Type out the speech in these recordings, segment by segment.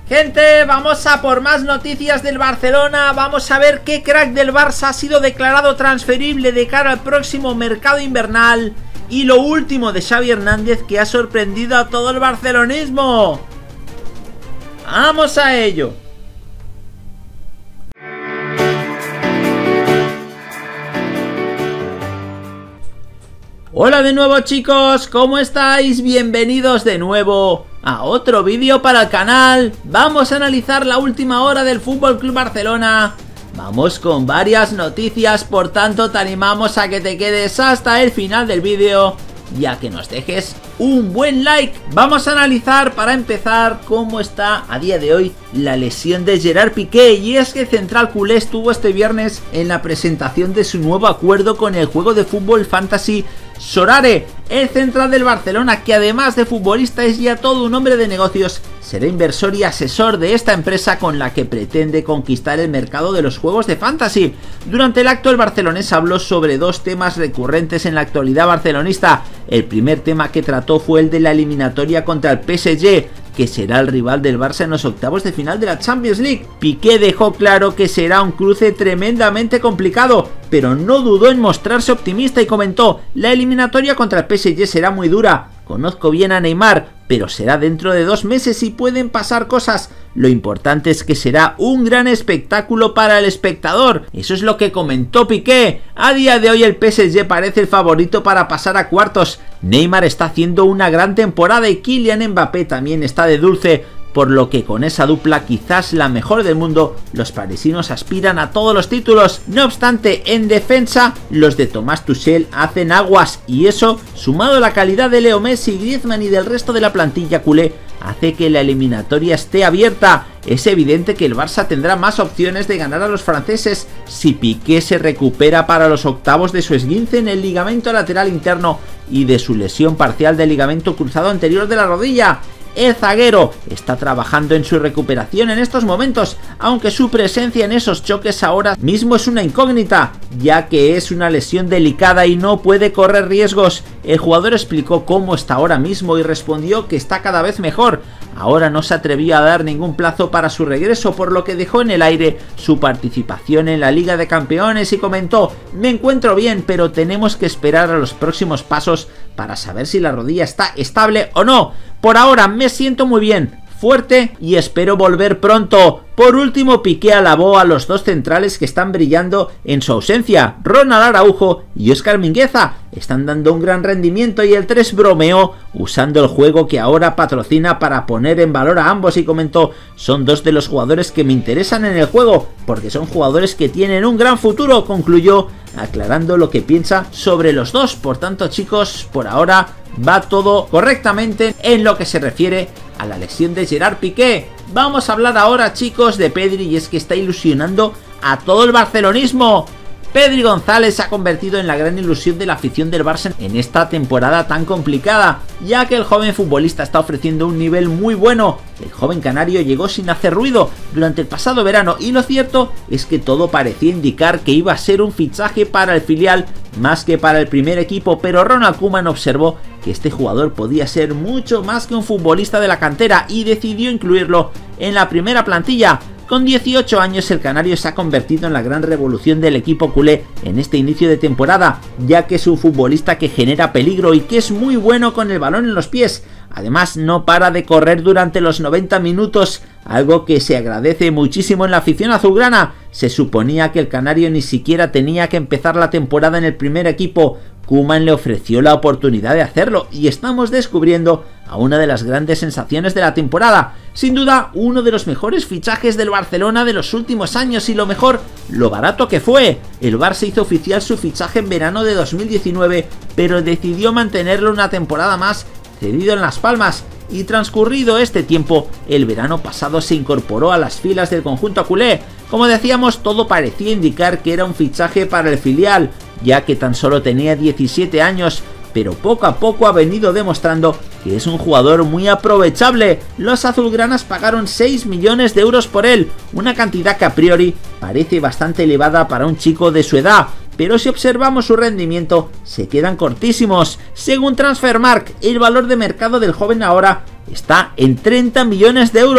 Gente, vamos a por más noticias del Barcelona. Vamos a ver qué crack del Barça ha sido declarado transferible de cara al próximo mercado invernal. Y lo último de Xavi Hernández, que ha sorprendido a todo el barcelonismo. ¡Vamos a ello! Hola de nuevo, chicos, ¿cómo estáis? Bienvenidos de nuevo a otro vídeo para el canal. Vamos a analizar la última hora del FC Barcelona. Vamos con varias noticias, por tanto te animamos a que te quedes hasta el final del vídeo y a que nos dejes un buen like. Vamos a analizar para empezar cómo está a día de hoy la lesión de Gerard Piqué, y es que Central Culé estuvo este viernes en la presentación de su nuevo acuerdo con el juego de fútbol fantasy Sorare. El central del Barcelona, que además de futbolista es ya todo un hombre de negocios, será inversor y asesor de esta empresa con la que pretende conquistar el mercado de los juegos de fantasy. Durante el acto el barcelonés habló sobre dos temas recurrentes en la actualidad barcelonista. El primer tema que trató fue el de la eliminatoria contra el PSG, que será el rival del Barça en los octavos de final de la Champions League. Piqué dejó claro que será un cruce tremendamente complicado, pero no dudó en mostrarse optimista y comentó: la eliminatoria contra el PSG será muy dura, conozco bien a Neymar, pero será dentro de 2 meses y pueden pasar cosas. Lo importante es que será un gran espectáculo para el espectador. Eso es lo que comentó Piqué. A día de hoy el PSG parece el favorito para pasar a cuartos. Neymar está haciendo una gran temporada y Kylian Mbappé también está de dulce, por lo que con esa dupla, quizás la mejor del mundo, los parisinos aspiran a todos los títulos. No obstante, en defensa, los de Thomas Tuchel hacen aguas, y eso, sumado a la calidad de Leo Messi, Griezmann y del resto de la plantilla culé, hace que la eliminatoria esté abierta. Es evidente que el Barça tendrá más opciones de ganar a los franceses si Piqué se recupera para los octavos de su esguince en el ligamento lateral interno y de su lesión parcial del ligamento cruzado anterior de la rodilla. El zaguero está trabajando en su recuperación en estos momentos, aunque su presencia en esos choques ahora mismo es una incógnita, ya que es una lesión delicada y no puede correr riesgos. El jugador explicó cómo está ahora mismo y respondió que está cada vez mejor. Ahora no se atrevió a dar ningún plazo para su regreso, por lo que dejó en el aire su participación en la Liga de Campeones y comentó: me encuentro bien, pero tenemos que esperar a los próximos pasos para saber si la rodilla está estable o no. Por ahora me siento muy bien, fuerte, y espero volver pronto. Por último, Piqué alabó a los dos centrales que están brillando en su ausencia. Ronald Araujo y Óscar Mingueza están dando un gran rendimiento, y el 3 bromeó usando el juego que ahora patrocina para poner en valor a ambos y comentó: son dos de los jugadores que me interesan en el juego porque son jugadores que tienen un gran futuro. Concluyó aclarando lo que piensa sobre los dos. Por tanto, chicos, por ahora va todo correctamente en lo que se refiere a la lesión de Gerard Piqué. Vamos a hablar ahora, chicos, de Pedri, y es que está ilusionando a todo el barcelonismo. Pedri González se ha convertido en la gran ilusión de la afición del Barça en esta temporada tan complicada, ya que el joven futbolista está ofreciendo un nivel muy bueno. El joven canario llegó sin hacer ruido durante el pasado verano, y lo cierto es que todo parecía indicar que iba a ser un fichaje para el filial más que para el primer equipo, pero Ronald Koeman observó que este jugador podía ser mucho más que un futbolista de la cantera y decidió incluirlo en la primera plantilla. Con 18 años el canario se ha convertido en la gran revolución del equipo culé en este inicio de temporada, ya que es un futbolista que genera peligro y que es muy bueno con el balón en los pies. Además, no para de correr durante los 90 minutos, algo que se agradece muchísimo en la afición azulgrana. Se suponía que el canario ni siquiera tenía que empezar la temporada en el primer equipo. Koeman le ofreció la oportunidad de hacerlo, y estamos descubriendo a una de las grandes sensaciones de la temporada. Sin duda, uno de los mejores fichajes del Barcelona de los últimos años, y lo mejor, lo barato que fue. El Barça hizo oficial su fichaje en verano de 2019, pero decidió mantenerlo una temporada más cedido en Las Palmas, y transcurrido este tiempo, el verano pasado se incorporó a las filas del conjunto culé. Como decíamos, todo parecía indicar que era un fichaje para el filial, ya que tan solo tenía 17 años, pero poco a poco ha venido demostrando que es un jugador muy aprovechable. Los azulgranas pagaron 6 millones de euros por él, una cantidad que a priori parece bastante elevada para un chico de su edad, pero si observamos su rendimiento se quedan cortísimos. Según Transfermarkt, el valor de mercado del joven ahora está en 30 millones de euros.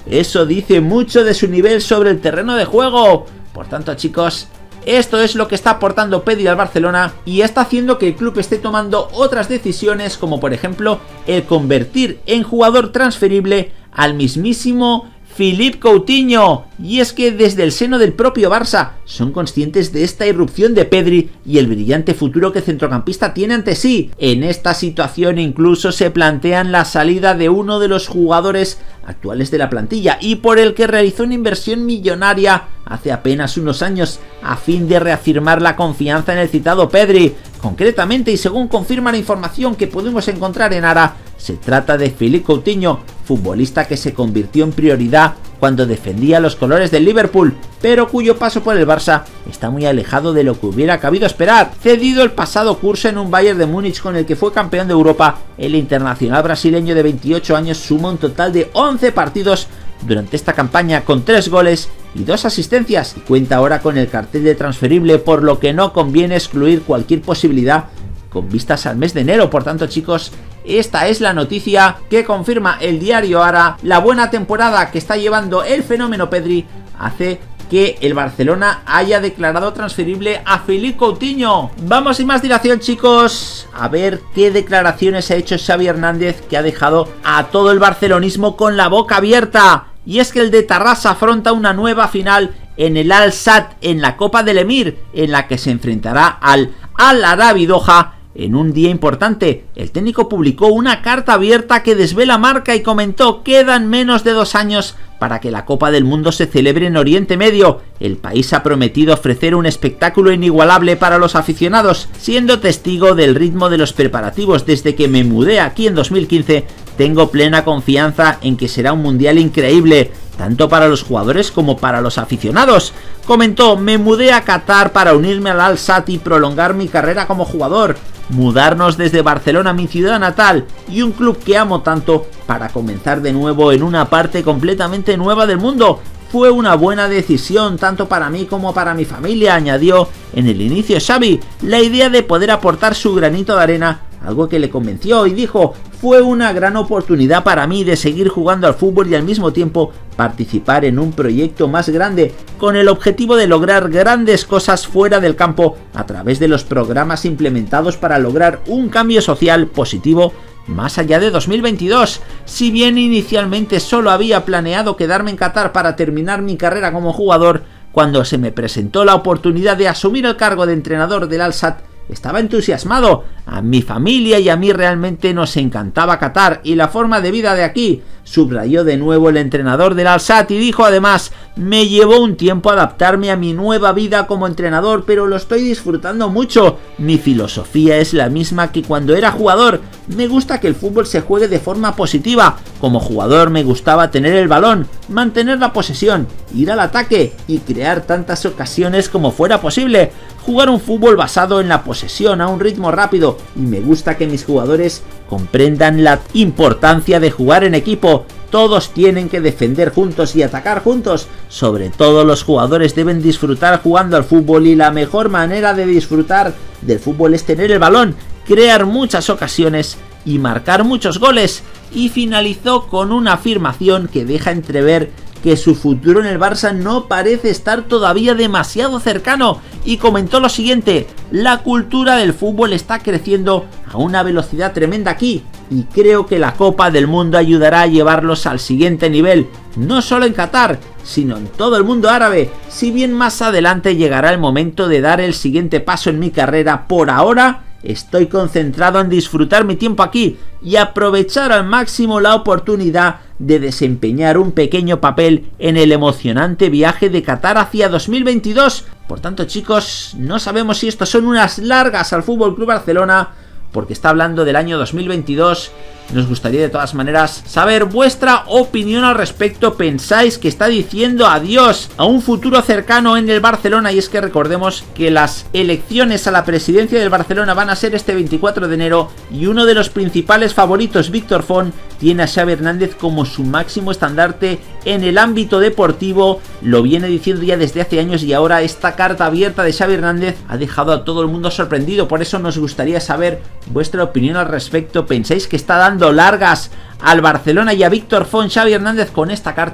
Eso dice mucho de su nivel sobre el terreno de juego. Por tanto, chicos, esto es lo que está aportando Pedri al Barcelona y está haciendo que el club esté tomando otras decisiones, como por ejemplo el convertir en jugador transferible al mismísimo Philippe Coutinho. Y es que desde el seno del propio Barça son conscientes de esta irrupción de Pedri y el brillante futuro que el centrocampista tiene ante sí. En esta situación incluso se plantean la salida de uno de los jugadores actuales de la plantilla y por el que realizó una inversión millonaria hace apenas unos años a fin de reafirmar la confianza en el citado Pedri. Concretamente, y según confirma la información que podemos encontrar en Ara, se trata de Philippe Coutinho, futbolista que se convirtió en prioridad cuando defendía los colores del Liverpool, pero cuyo paso por el Barça está muy alejado de lo que hubiera cabido esperar. Cedido el pasado curso en un Bayern de Múnich con el que fue campeón de Europa, el internacional brasileño de 28 años suma un total de 11 partidos durante esta campaña con 3 goles y 2 asistencias y cuenta ahora con el cartel de transferible, por lo que no conviene excluir cualquier posibilidad con vistas al mes de enero. Por tanto, chicos, esta es la noticia que confirma el diario Ara. La buena temporada que está llevando el fenómeno Pedri hace que el Barcelona haya declarado transferible a Philippe Coutinho. Vamos sin más dilación, chicos, a ver qué declaraciones ha hecho Xavi Hernández, que ha dejado a todo el barcelonismo con la boca abierta. Y es que el de Tarrasa afronta una nueva final en el Al-Sadd en la Copa del Emir, en la que se enfrentará al Al-Arabi Doha. En un día importante, el técnico publicó una carta abierta que desvela marca y comentó: quedan menos de 2 años para que la Copa del Mundo se celebre en Oriente Medio. El país ha prometido ofrecer un espectáculo inigualable para los aficionados, siendo testigo del ritmo de los preparativos. Desde que me mudé aquí en 2015, tengo plena confianza en que será un mundial increíble, tanto para los jugadores como para los aficionados. Comentó: me mudé a Qatar para unirme al Al-Sadd y prolongar mi carrera como jugador. Mudarnos desde Barcelona, mi ciudad natal, y un club que amo tanto, para comenzar de nuevo en una parte completamente nueva del mundo, fue una buena decisión tanto para mí como para mi familia, añadió en el inicio Xavi. La idea de poder aportar su granito de arena, algo que le convenció, y dijo: fue una gran oportunidad para mí de seguir jugando al fútbol y al mismo tiempo participar en un proyecto más grande, con el objetivo de lograr grandes cosas fuera del campo a través de los programas implementados para lograr un cambio social positivo más allá de 2022. Si bien inicialmente solo había planeado quedarme en Qatar para terminar mi carrera como jugador, cuando se me presentó la oportunidad de asumir el cargo de entrenador del Al-Sadd, estaba entusiasmado. A mi familia y a mí realmente nos encantaba Qatar y la forma de vida de aquí, subrayó de nuevo el entrenador del Al-Sadd, y dijo además: me llevó un tiempo adaptarme a mi nueva vida como entrenador, pero lo estoy disfrutando mucho. Mi filosofía es la misma que cuando era jugador. Me gusta que el fútbol se juegue de forma positiva. Como jugador me gustaba tener el balón, mantener la posesión, ir al ataque y crear tantas ocasiones como fuera posible. Jugar un fútbol basado en la posesión a un ritmo rápido, y me gusta que mis jugadores comprendan la importancia de jugar en equipo. Todos tienen que defender juntos y atacar juntos. Sobre todo los jugadores deben disfrutar jugando al fútbol, y la mejor manera de disfrutar del fútbol es tener el balón, crear muchas ocasiones y marcar muchos goles. Y finalizó con una afirmación que deja entrever que su futuro en el Barça no parece estar todavía demasiado cercano, y comentó lo siguiente: la cultura del fútbol está creciendo a una velocidad tremenda aquí, y creo que la Copa del Mundo ayudará a llevarlos al siguiente nivel, no solo en Qatar, sino en todo el mundo árabe. Si bien más adelante llegará el momento de dar el siguiente paso en mi carrera, por ahora estoy concentrado en disfrutar mi tiempo aquí y aprovechar al máximo la oportunidad de desempeñar un pequeño papel en el emocionante viaje de Qatar hacia 2022. Por tanto, chicos, no sabemos si estos son unas largas al FC Barcelona, porque está hablando del año 2022. Nos gustaría de todas maneras saber vuestra opinión al respecto. ¿Pensáis que está diciendo adiós a un futuro cercano en el Barcelona? Y es que recordemos que las elecciones a la presidencia del Barcelona van a ser este 24 de enero y uno de los principales favoritos, Víctor Font, tiene a Xavi Hernández como su máximo estandarte en el ámbito deportivo. Lo viene diciendo ya desde hace años, y ahora esta carta abierta de Xavi Hernández ha dejado a todo el mundo sorprendido. Por eso nos gustaría saber vuestra opinión al respecto. ¿Pensáis que está dando largas al Barcelona y a Víctor Font Xavi Hernández con esta carta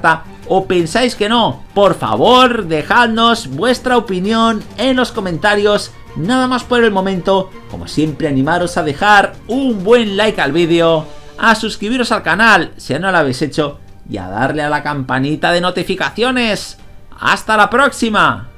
¿O pensáis que no? Por favor, dejadnos vuestra opinión en los comentarios. Nada más por el momento, como siempre animaros a dejar un buen like al vídeo, a suscribiros al canal si no lo habéis hecho y a darle a la campanita de notificaciones. ¡Hasta la próxima!